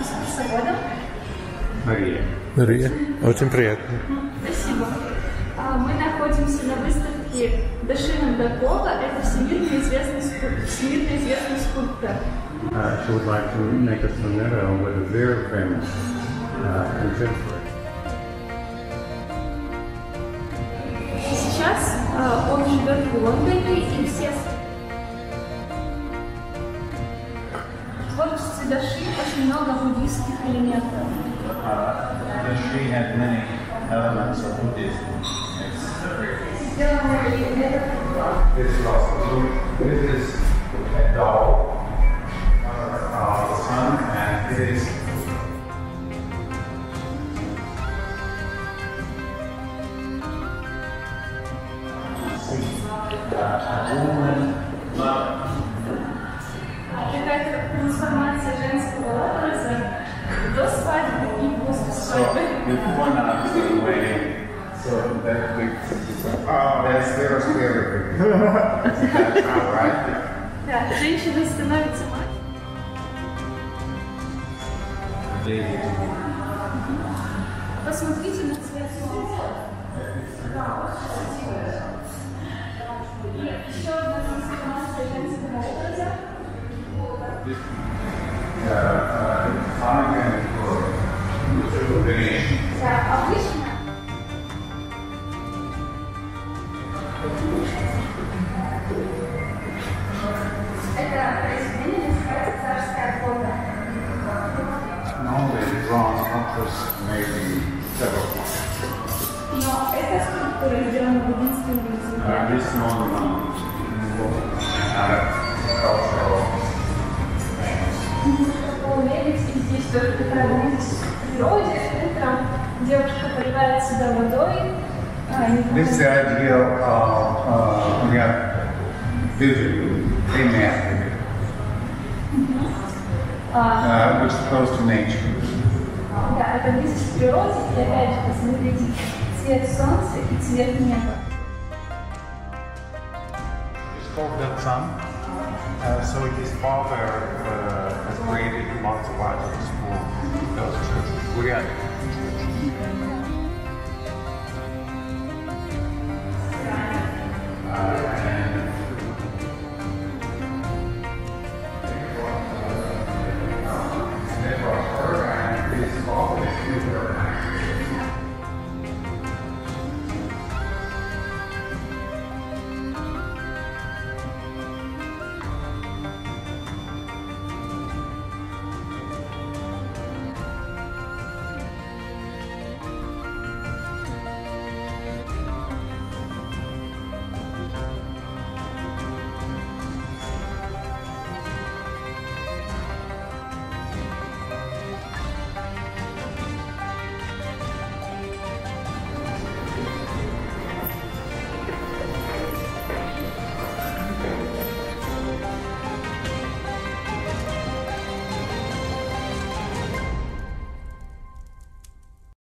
Мария. Очень приятно. Спасибо. Мы находимся на выставке Даши Намдакова. Это всемирно известный скульптор. She would like to make a sonata with a very famous contemporary. Сейчас он живет в Лондоне, и все в творчестве Даши очень много буддийских элементов. She had many elements of Buddhism. This is a doll of the sun, and it is a woman mother. Какая-то трансформация женского образа до свадьбы и после свадьбы. Before and after the wedding. So that's very scary. That's all right. Да, женщина становится мать. Посмотрите на цвет солнца. Еще одна трансформация женского образа. Да, обычно. Это произведение называется «Царская охота». Normally, bronze sculptures may be several points. Но эта скульптура сделана буддийским языком. This one cultural. Уверенности здесь тоже такая близость к природе. Утром девушка поливает себя водой. This is the idea of vision, amen, which is close to nature. Да, это близость к природе, и опять же, посмотрите, цвет солнца и цвет неба. It's called that sun. So his father has created lots of items for those churches. Buryat.